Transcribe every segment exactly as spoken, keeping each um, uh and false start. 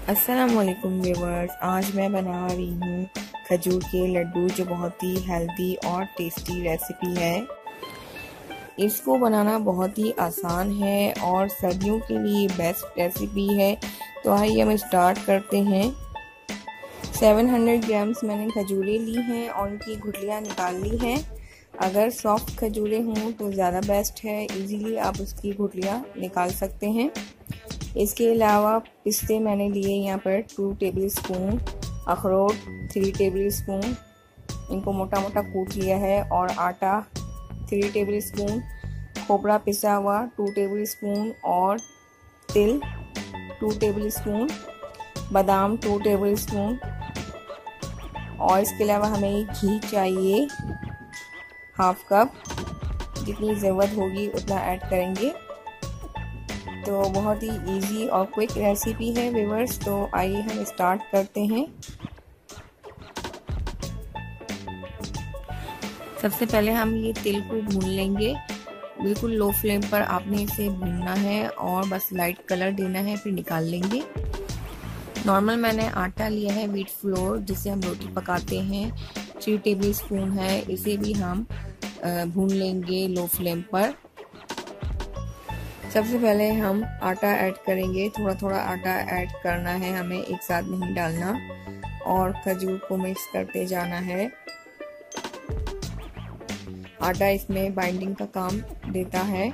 अस्सलामुअलैकुम व्यूवर्स, आज मैं बना रही हूँ खजूर के लड्डू जो बहुत ही हेल्दी और टेस्टी रेसिपी है। इसको बनाना बहुत ही आसान है और सर्दियों के लिए बेस्ट रेसिपी है। तो आइए हम स्टार्ट करते हैं। सात सौ ग्राम्स मैंने खजूरें ली हैं और उनकी गुठलियाँ निकाल ली हैं। अगर सॉफ्ट खजूरें हों तो ज़्यादा बेस्ट है, इजीली आप उसकी गुठलियाँ निकाल सकते हैं। इसके अलावा पिस्ते मैंने लिए यहाँ पर टू टेबल स्पून, अखरोट थ्री टेबल स्पून, इनको मोटा मोटा कूट लिया है, और आटा थ्री टेबल स्पून, खोपरा पिसा हुआ टू टेबल स्पून, और तिल टू टेबल स्पून, बादाम टू टेबल स्पून, और इसके अलावा हमें घी चाहिए हाफ कप, जितनी ज़रूरत होगी उतना ऐड करेंगे। तो बहुत ही इजी और क्विक रेसिपी है व्यूअर्स। तो आइए हम स्टार्ट करते हैं। सबसे पहले हम ये तिल को भून लेंगे। बिल्कुल लो फ्लेम पर आपने इसे भूनना है और बस लाइट कलर देना है, फिर निकाल लेंगे। नॉर्मल मैंने आटा लिया है व्हीट फ्लोर, जिससे हम रोटी पकाते हैं, थ्री टेबल स्पून है। इसे भी हम भून लेंगे लो फ्लेम पर। सबसे पहले हम आटा ऐड करेंगे, थोड़ा थोड़ा आटा ऐड करना है हमें, एक साथ नहीं डालना, और खजूर को मिक्स करते जाना है। आटा इसमें बाइंडिंग का काम देता है।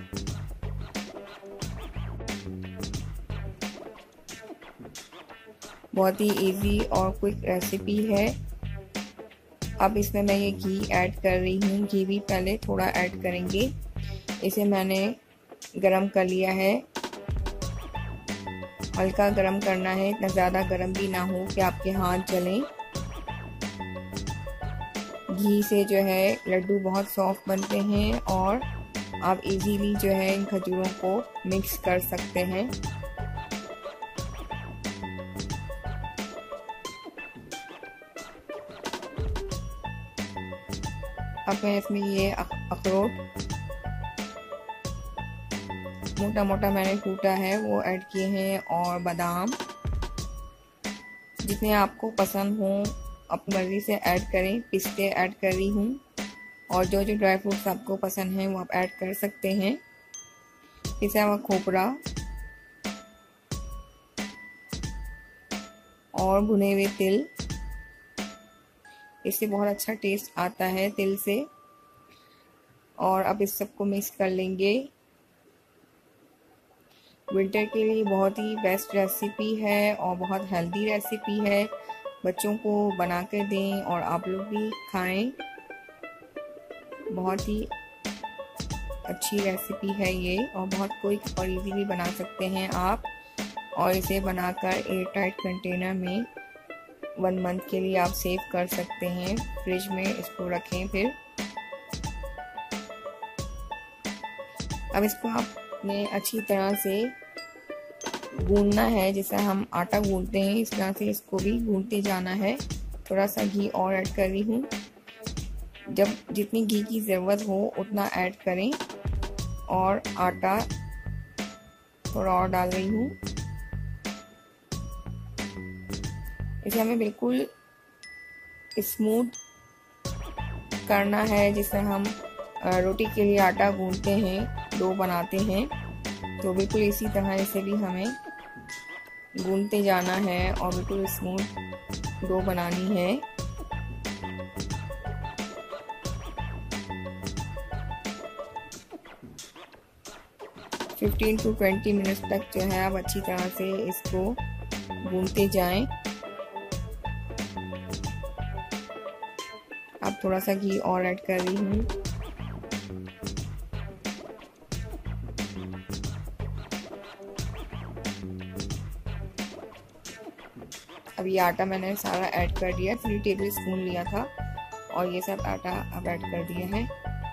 बहुत ही इजी और क्विक रेसिपी है। अब इसमें मैं ये घी ऐड कर रही हूँ। घी भी पहले थोड़ा ऐड करेंगे। इसे मैंने गरम कर लिया है, हल्का गरम करना है, इतना ज़्यादा गरम भी ना हो कि आपके हाथ जलें। घी से जो है लड्डू बहुत सॉफ्ट बनते हैं और आप इजीली जो है इन खजूरों को मिक्स कर सकते हैं। अब मैं इसमें ये अखरोट मोटा मोटा मैंने कूटा है वो ऐड किए हैं, और बादाम जितने आपको पसंद हो अपनी मर्जी से ऐड करें। पिस्ते ऐड कर रही हूँ, और जो जो ड्राई फ्रूट्स आपको पसंद हैं वो आप ऐड कर सकते हैं। पिसा हुआ खोपरा और भुने हुए तिल, इससे बहुत अच्छा टेस्ट आता है तिल से। और अब इस सबको मिक्स कर लेंगे। विंटर के लिए बहुत ही बेस्ट रेसिपी है और बहुत हेल्दी रेसिपी है। बच्चों को बना कर दें और आप लोग भी खाएं। बहुत ही अच्छी रेसिपी है ये, और बहुत क्विक और इजीली बना सकते हैं आप। और इसे बनाकर एयर टाइट कंटेनर में वन मंथ के लिए आप सेव कर सकते हैं। फ्रिज में इसको रखें। फिर अब इसको आपने अच्छी तरह से गूंदना है, जैसे हम आटा गूंदते हैं इस तरह से इसको भी गूंदते जाना है। थोड़ा सा घी और ऐड कर रही हूँ। जब जितनी घी की ज़रूरत हो उतना ऐड करें, और आटा थोड़ा और डाल रही हूँ। इसे हमें बिल्कुल स्मूथ करना है, जिससे हम रोटी के लिए आटा गूंदते हैं, डो बनाते हैं। तो बिल्कुल इसी तरह इसे भी हमें गूंदते जाना है और बिल्कुल स्मूथ डो बनानी है। फिफ्टीन टू ट्वेंटी मिनट्स तक जो है आप अच्छी तरह से इसको गूंदते जाएं। अब थोड़ा सा घी और ऐड कर रही हूँ। अब ये आटा मैंने सारा ऐड कर दिया, थ्री टेबल स्पून लिया था, और ये सब आटा अब ऐड कर दिया है।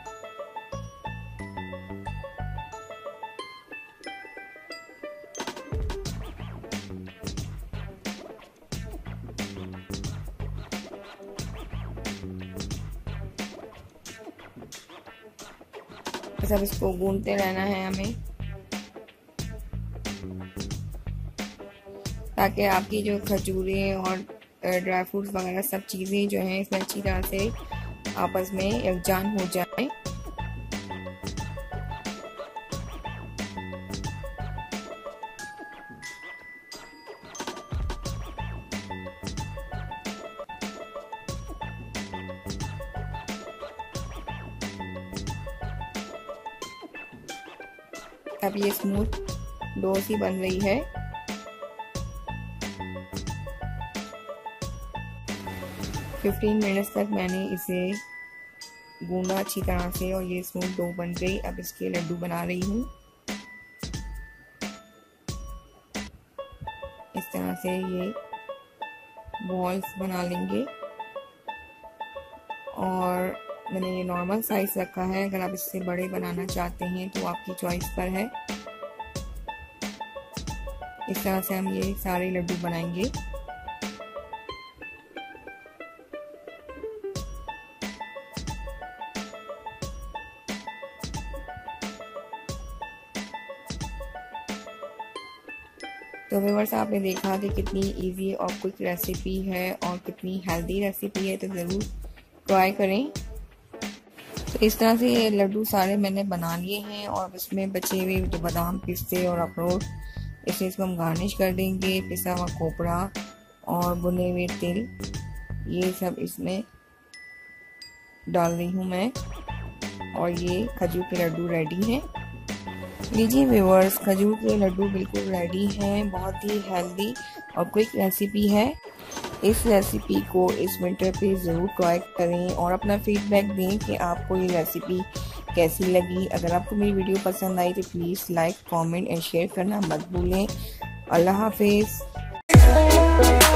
बस अब इसको गूंदते रहना है हमें। ताकि आपकी जो खजूरें और ड्राई फ्रूट्स वगैरह सब चीज़ें जो हैं इसमें अच्छी तरह से आपस में यकजान हो जाए। अब ये स्मूथ डो सी बन रही है। फिफ्टीन मिनट्स तक मैंने इसे गूंदा अच्छी तरह से और ये स्मूथ डो बन गई। अब इसके लड्डू बना रही हूँ। इस तरह से ये बॉल्स बना लेंगे और मैंने ये नॉर्मल साइज रखा है। अगर आप इससे बड़े बनाना चाहते हैं तो आपकी चॉइस पर है। इस तरह से हम ये सारे लड्डू बनाएंगे। तो व्यूअर्स, आपने देखा कि कितनी इजी और क्विक रेसिपी है और कितनी हेल्दी रेसिपी है, तो ज़रूर ट्राई करें। तो इस तरह से ये लड्डू सारे मैंने बना लिए हैं और इसमें बचे हुए जो बादाम, पिस्ते और अखरोट, इसे इसको हम गार्निश कर देंगे। पिसा हुआ खोपरा और भुने हुए तिल, ये सब इसमें डाल रही हूँ मैं और ये खजूर के लड्डू रेडी हैं। लीजिए व्यूअर्स, खजूर के लड्डू बिल्कुल रेडी हैं। बहुत ही हेल्दी और क्विक रेसिपी है। इस रेसिपी को इस विंटर पे ज़रूर ट्राई करें और अपना फीडबैक दें कि आपको ये रेसिपी कैसी लगी। अगर आपको मेरी वीडियो पसंद आई तो please like, comment and share करना मत भूलें। अल्लाह हाफिज़।